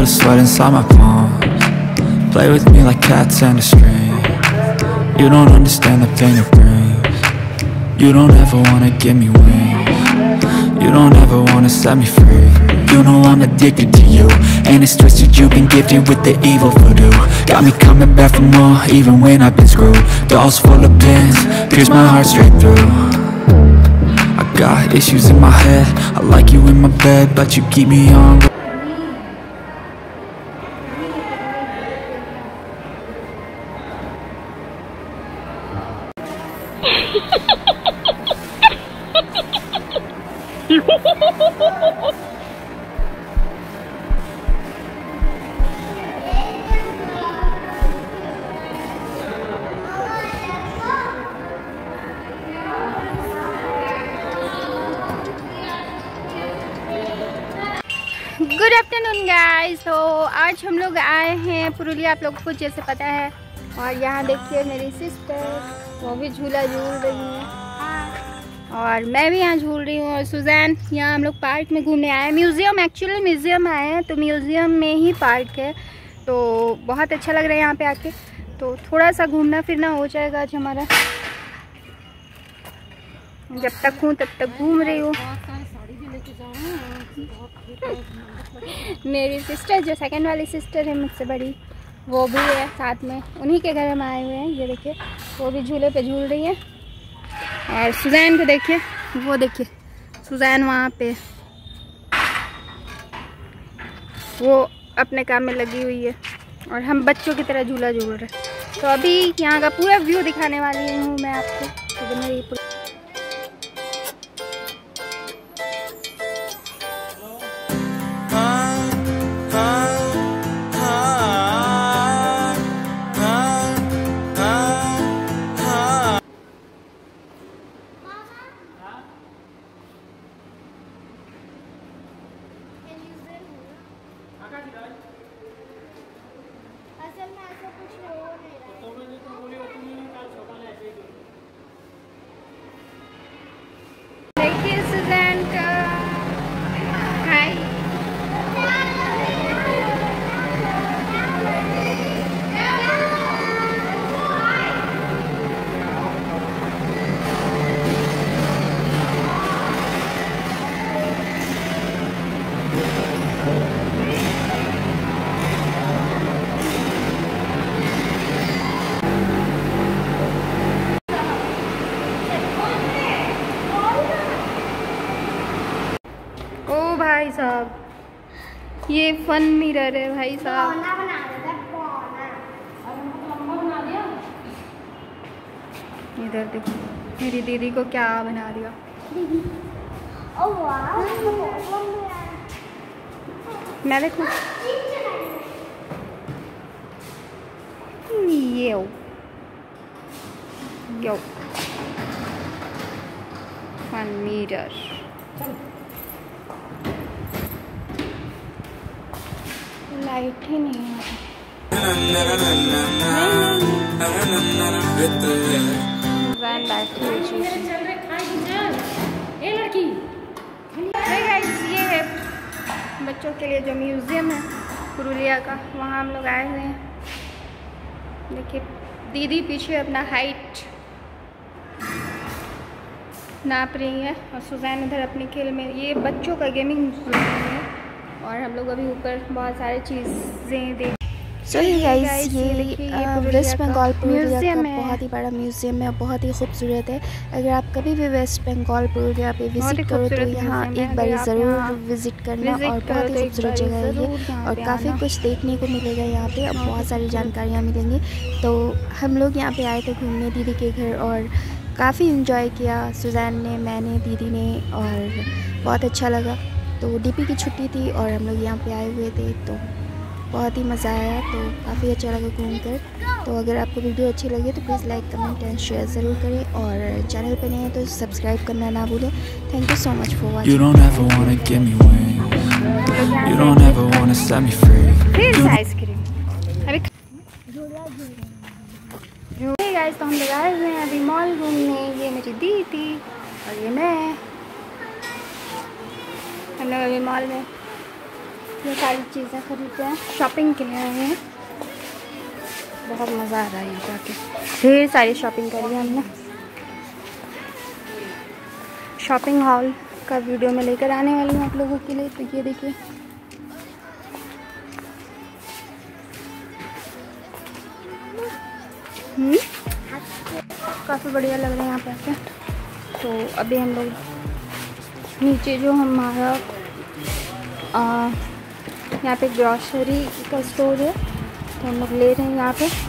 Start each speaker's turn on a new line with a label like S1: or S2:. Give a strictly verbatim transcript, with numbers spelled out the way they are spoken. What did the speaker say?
S1: sweat inside my palms. Play with me like cats and a string. You don't understand the pain it brings. You don't ever wanna give me wings. You don't ever wanna set me free. You know I'm addicted to you, and it's twisted, you've been gifted with the evil voodoo. Got me coming back for more, even when I've been screwed. Dolls full of pins, pierce my heart straight through. I got issues in my head, I like you in my bed, but you keep me on.
S2: Good afternoon guys. तो आज हम लोग आए हैं पुरुलिया, आप लोगों को जैसे पता है। और यहाँ देखिए मेरी सिस्टर, वो भी झूला झूल रही है और मैं भी यहाँ झूल रही हूँ। और सुजैन, यहाँ हम लोग पार्क में घूमने आए हैं। म्यूज़ियम, एक्चुअली म्यूज़ियम आए हैं, तो म्यूज़ियम में ही पार्क है, तो बहुत अच्छा लग रहा है यहाँ पे आके। तो थोड़ा सा घूमना फिरना हो जाएगा आज हमारा। जब तक हूँ तब तक घूम रही हूँ। मेरी सिस्टर, जो सेकंड वाली सिस्टर है मुझसे बड़ी, वो भी है साथ में, उन्हीं के घर हम आए हुए हैं। ये देखिए, वो भी झूले पे झूल रही है। और सुजैन को देखिए, वो देखिए सुजैन वहाँ पे, वो अपने काम में लगी हुई है और हम बच्चों की तरह झूला झूल रहे हैं। तो अभी यहाँ का पूरा व्यू दिखाने वाली हूँ मैं आपको। तो मेरी भाई साहब, ये फन मिरर है भाई साहब। इधर देखो मेरी दीदी को क्या बना दिया। मैं देखूं ये यो फन मिरर। लाइट ही नहीं है। ये है बच्चों के लिए जो म्यूजियम है पुरुलिया का, वहाँ हम लोग आए हुए हैं। देखिए दीदी पीछे अपना हाइट नाप रही है और सुजैन इधर अपने खेल में। ये बच्चों का गेमिंग है और हम लोग अभी ऊपर बहुत सारी चीज़ें देख।
S3: सो ये गाइस, ये वेस्ट बंगाल पुरुलिया का बहुत ही बड़ा म्यूज़ियम है, बहुत ही खूबसूरत है। अगर आप कभी भी वेस्ट बंगाल पुरुलिया पे विज़िट करो तो यहाँ एक बार ज़रूर विज़िट करना। और बहुत ही खूबसूरत जगह है ये और काफ़ी कुछ देखने को मिलेगा यहाँ पे, और बहुत सारी जानकारियाँ मिलेंगी। तो हम लोग यहाँ पे आए थे घूमने दीदी के घर और काफ़ी इन्जॉय किया, सुजैन ने, मैंने, दीदी ने, और बहुत अच्छा लगा। तो डीपी की छुट्टी थी और हम लोग यहाँ पे आए हुए थे, तो बहुत ही मज़ा आया। तो काफ़ी अच्छा लगा घूमकर। तो अगर आपको वीडियो अच्छी लगी तो please like, comment and share ज़रूर करें, और चैनल पर नए हैं तो सब्सक्राइब करना ना भूलें। Thank you so much for watching.
S2: Guys, तो हम लोग आए हुए हैं अभी मॉल घूमने। ये मेरी दीदी और ये मैं, हम लोग अभी मॉल में ये सारी चीज़ें खरीदते हैं, शॉपिंग के लिए आए हैं। बहुत मज़ा आ रहा है यहाँ पे आके, ढेर सारी शॉपिंग करी है हमने। शॉपिंग हॉल का वीडियो में लेकर आने वाली हूँ आप लोगों के लिए। तो ये देखिए, हम्म काफ़ी बढ़िया लग रहा है यहाँ पे आके। तो अभी हम लोग नीचे जो हमारा यहाँ पे ग्रॉसरी का स्टोर है, तो हम लोग ले रहे हैं यहाँ पे।